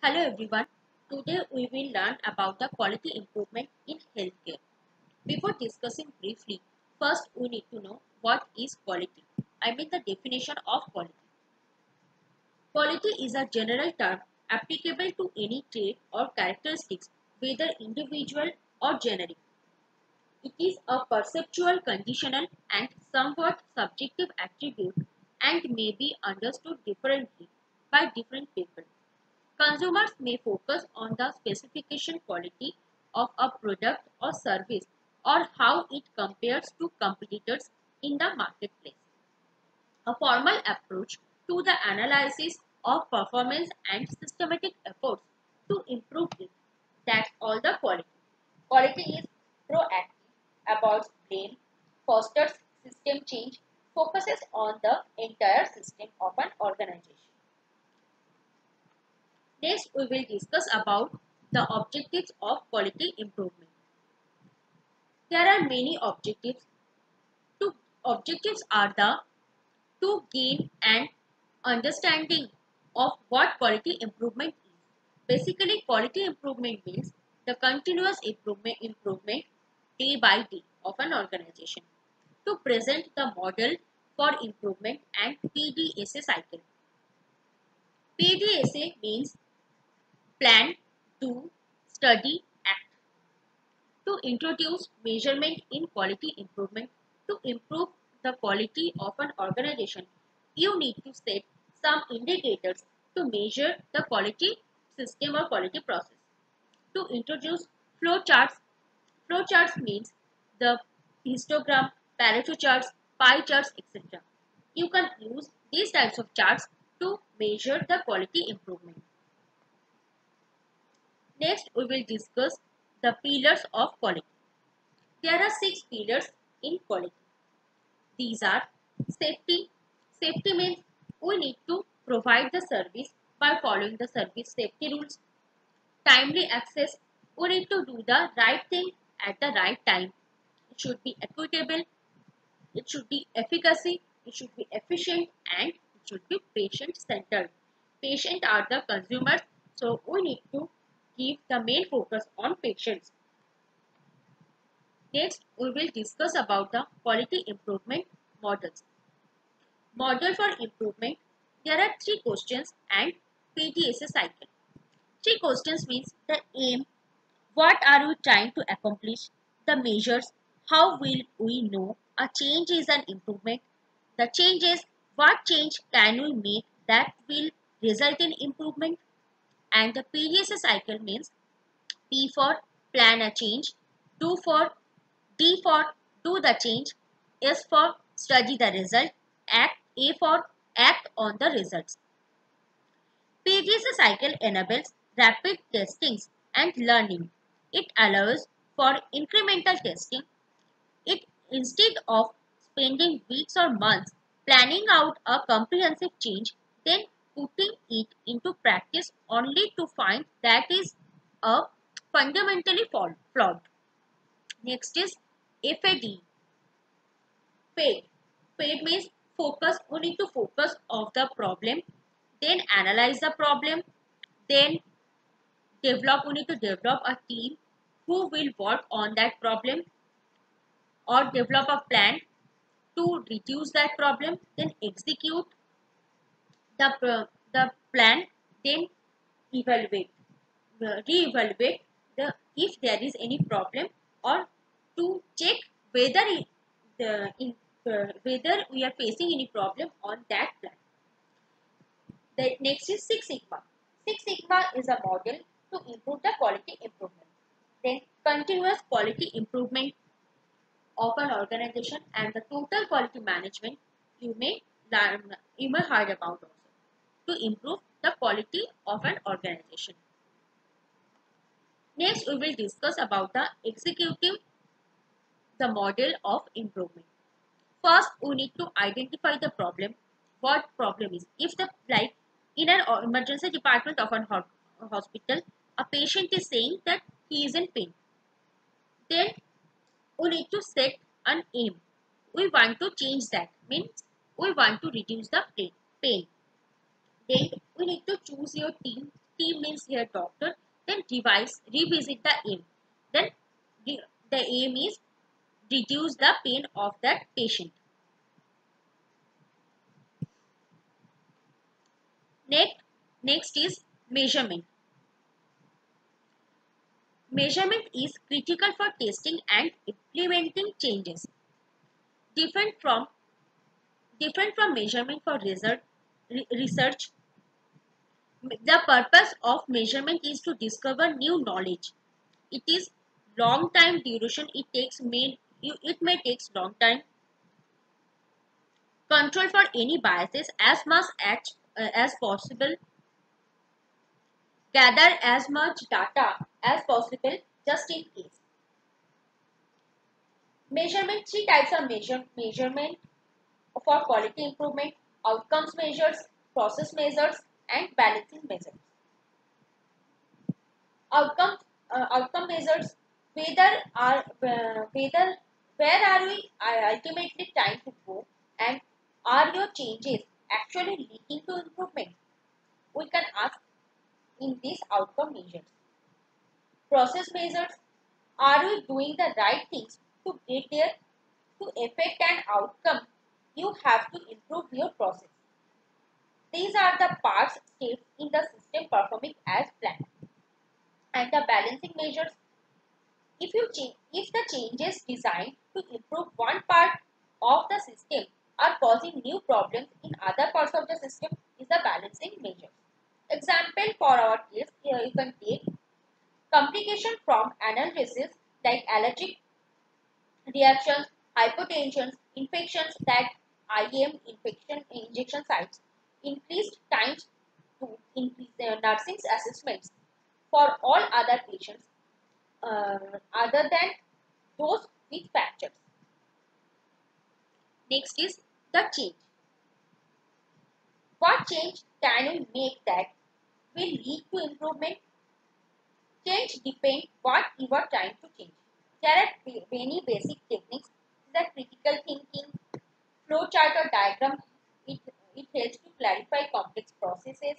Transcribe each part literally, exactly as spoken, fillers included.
Hello everyone. Today we will learn about the quality improvement in healthcare. Before discussing briefly, first we need to know what is quality. I mean the definition of quality. Quality is a general term applicable to any trait or characteristics, whether individual or generic. It is a perceptual, conditional, and somewhat subjective attribute and may be understood differently by different people. Consumers may focus on the specification quality of a product or service or how it compares to competitors in the marketplace. A formal approach to the analysis of performance and systematic efforts to improve it. That's all the quality. Quality is proactive, about blame, fosters system change, focuses on the entire system of an organization. Next, we will discuss about the objectives of quality improvement. There are many objectives. Two objectives are the to gain an understanding of what quality improvement is. Basically, quality improvement means the continuous improvement, improvement day by day of an organization. To present the model for improvement and P D S A cycle. P D S A means plan, do, study, act. To introduce measurement in quality improvement, to improve the quality of an organization, you need to set some indicators to measure the quality system or quality process. To introduce flow charts, flow charts means the histogram, Pareto charts, pie charts, et cetera. You can use these types of charts to measure the quality improvement. Next, we will discuss the pillars of quality. There are six pillars in quality. These are safety. Safety means we need to provide the service by following the service safety rules. Timely access. We need to do the right thing at the right time. It should be equitable. It should be efficacy. It should be efficient, and it should be patient centered. Patient are the consumers, so we need to give the main focus on patients. Next, we will discuss about the quality improvement models. Model for improvement. There are three questions and P D S A cycle. Three questions means the aim, what are we trying to accomplish, the measures, how will we know a change is an improvement, the changes, what change can we make that will result in improvement, and the P D S A cycle means P for plan a change, do for D for do the change, S for study the result, act A for act on the results. P D S A cycle enables rapid testings and learning. It allows for incremental testing. It instead of spending weeks or months planning out a comprehensive change, then putting it into practice only to find that is a fundamentally flawed. Next is F A D. Fade. Fade means focus. We need to focus of the problem, then analyze the problem, then develop. We need to develop a team who will work on that problem or develop a plan to reduce that problem, then execute the the plan, then evaluate, uh, re-evaluate the if there is any problem or to check whether it, the in, uh, whether we are facing any problem on that plan. The next is Six Sigma. Six Sigma is a model to improve the quality improvement. Then continuous quality improvement of an organization and the total quality management you may learn, you may heard about also to improve the quality of an organization. Next, we will discuss about the executive the model of improvement. First, we need to identify the problem. What problem is? If the like in an emergency department of an hospital, a patient is saying that he is in pain. Then we need to set an aim. We want to change that. Means we want to reduce the pain. Then we need to choose your team T means here doctor. Then revise, revisit the aim. Then the, the aim is reduce the pain of that patient. Next, next is measurement. Measurement is critical for testing and implementing changes. Different from different from measurement for result, re research. The purpose of measurement is to discover new knowledge. It is long time duration. It takes may it may takes long time. Control for any biases as much as, uh, as possible. Gather as much data as possible just in case. Measurement, three types of measure, measurement for quality improvement: outcomes measures, process measures, and balancing measures. Outcome uh, outcome measures: whether are uh, whether where are we are ultimately trying to go, and are your changes actually leading to improvement? We can ask in these outcome measures. Process measures: are we doing the right things to get there? To affect an outcome, you have to improve your process. These are the parts steps in the system performing as planned. And the balancing measures: if you change, if the changes designed to improve one part of the system are causing new problems in other parts of the system, is the balancing measure. Example for our case, here you can take complication from analgesics like allergic reactions, hypotension, infections that I M infection injection sites, increased times to increase their nursing assessments for all other patients uh, other than those with fractures. Next is the change. What change can we make that will lead to improvement? Change depends what you are trying to change. There are many basic techniques. The critical thinking, flow chart or diagram. It, it helps to clarify complex processes.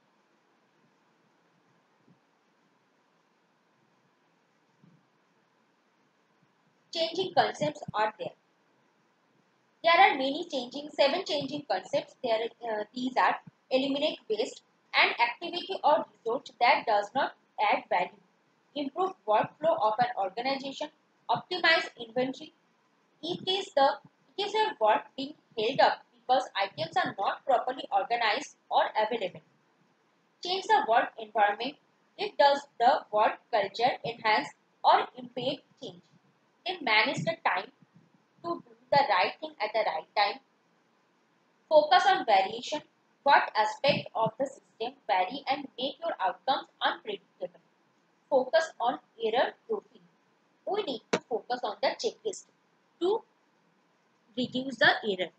Changing concepts are there. There are many changing, seven changing concepts. There, uh, these are: eliminate waste, an activity or resource that does not add value; improve workflow of an organization; optimize inventory. It is the it is your work being held up because items are not properly organized or available. Change the work environment. It does the work culture enhance or impede change. Then manage the time to do the right thing at the right time. Focus on variation. What aspect of the system vary and make your outcomes unpredictable? Focus on error proofing. We need to focus on the checklist to reduce the error.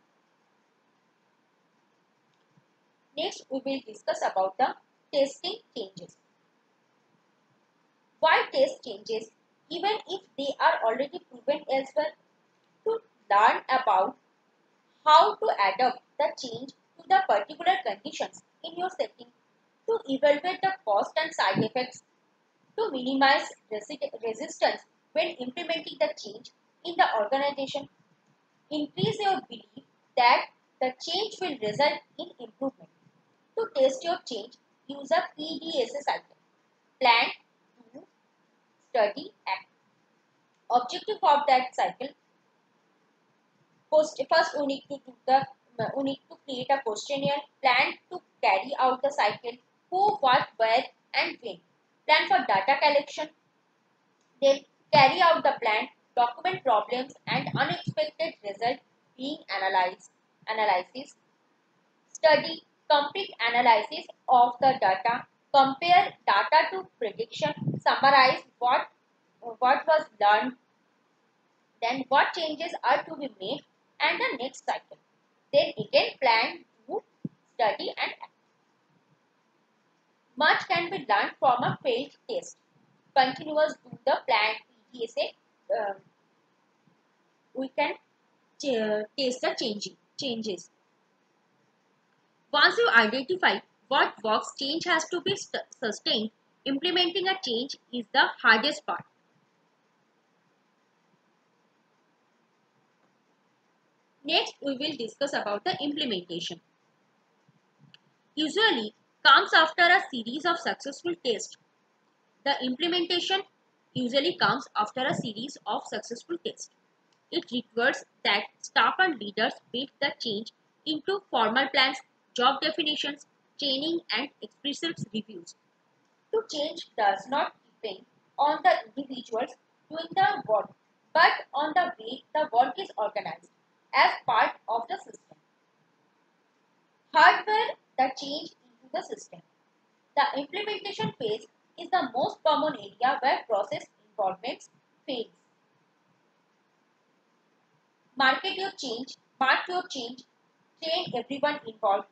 Next, we will discuss about the testing changes. Why test changes even if they are already proven elsewhere? To learn about how to adapt the change to the particular conditions in your setting, to evaluate the cost and side effects, to minimize resi resistance when implementing the change in the organization, increase your belief that the change will result in improvement. To test your change, use a P D S A cycle: plan, do, study, act. Objective of that cycle: First, first we need to do the we need to create a questionnaire, plan to carry out the cycle, who, what, where, and when. Plan for data collection, then carry out the plan, document problems and unexpected results being analyzed. Analysis, study, complete analysis of the data, compare data to prediction, summarize what what was learned, then what changes are to be made, and the next cycle. Then again plan, to study and act. Much can be learned from a failed test. Continuous do the plan P D S A. Uh, we can uh, test the changing changes. Once you identify what works, change has to be sustained. Implementing a change is the hardest part. Next, we will discuss about the implementation. Usually comes after a series of successful tests. The implementation usually comes after a series of successful tests. It requires that staff and leaders make the change into formal plans, job definitions, training, and explicit reviews. To change does not depend on the individuals doing the work, but on the way the work is organized as part of the system. Hardware the change into the system. The implementation phase is the most common area where process involvement fails. Market your change, mark your change, train everyone involved,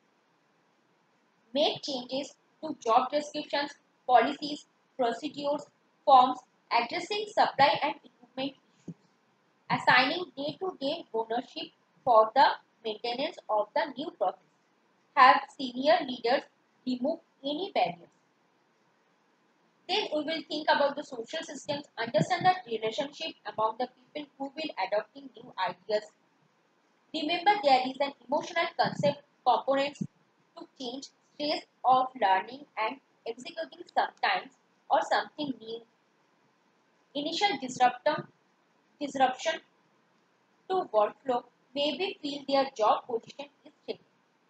make changes to job descriptions, policies, procedures, forms, addressing supply and equipment issues, assigning day-to-day ownership for the maintenance of the new process. Have senior leaders remove any barriers. Then we will think about the social systems, understand the relationship among the people who will adopting new ideas. Remember there is an emotional concept components to change, stress of learning and executing sometimes or something new. Initial disruption, disruption to workflow, maybe feel their job position is shaken.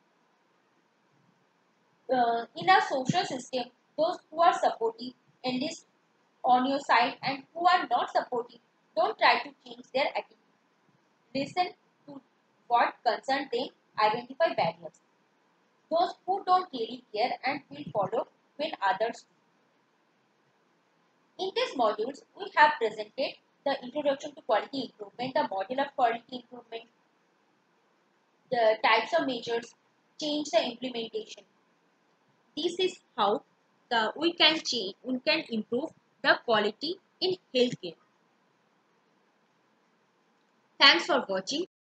Uh, in a social system, those who are supportive enlist on your side and who are not supportive don't try to change their attitude. Listen to what concerns them, identify barriers. Those who don't really care and will follow when others do. In these modules, we have presented the introduction to quality improvement, the model of quality improvement, the types of measures, change the implementation. This is how the we can change, we can improve the quality in healthcare. Thanks for watching.